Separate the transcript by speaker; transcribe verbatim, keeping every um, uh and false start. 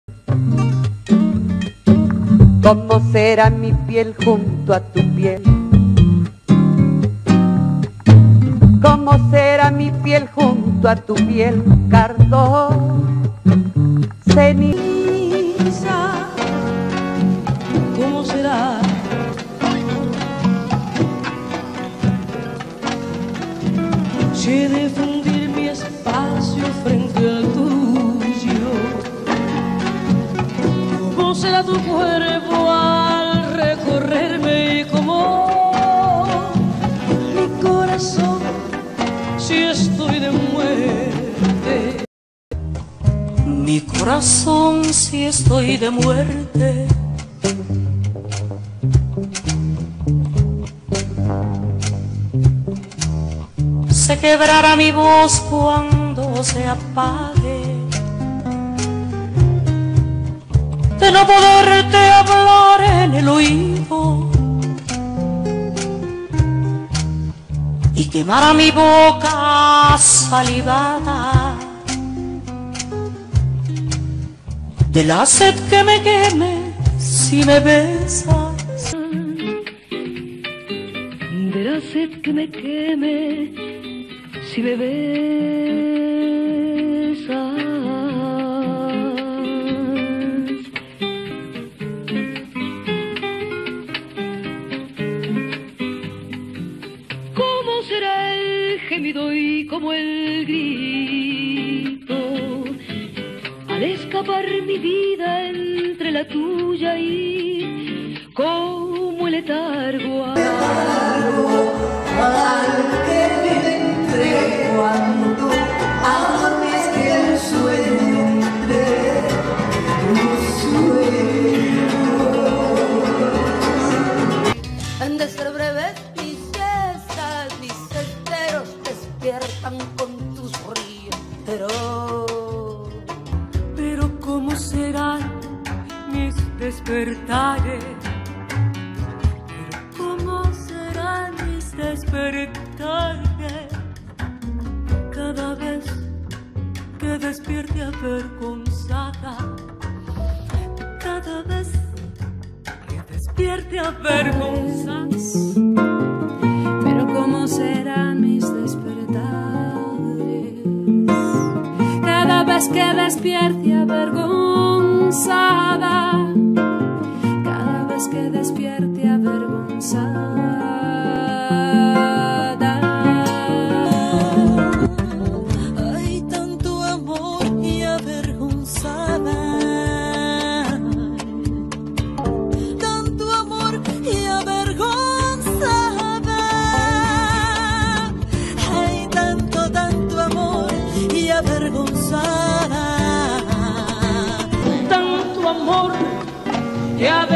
Speaker 1: ¿Cómo será mi piel junto a tu piel? ¿Cómo será mi piel junto a tu piel, cardo ceniza?
Speaker 2: ¿Cómo será? Si he de fundir mi espacio frente al tuyo, ¿cómo será tu cuerpo al recorrerme? Y cómo mi corazón si estoy de muerte, mi corazón si estoy de muerte. Se quebrará mi voz cuando se apague, de no poderte hablar en el oído, y quemará mi boca salivada de la sed que me queme si me besas, de la sed que me queme si me besas. ¿Cómo será el gemido y como el grito al escapar mi vida entre la tuya y como el letargo al que me entre cuando ames que el sueño de tus sueños.
Speaker 3: Han de ser breves mis siestas, mis esteros despiertan con tus ríos, pero
Speaker 2: Pero ¿cómo serán mis despertares? Pero ¿cómo serán mis despertares? Cada vez que despierte avergonzada, cada vez que despierte avergonzada.
Speaker 4: Pero cómo serán mis despertares cada vez que despierte avergonzada, cada vez que despierte avergonzada.
Speaker 2: Hay tanto amor y avergonzada, tanto amor y avergonzada. Hay tanto, tanto amor y avergonzada, tanto amor y avergonzada.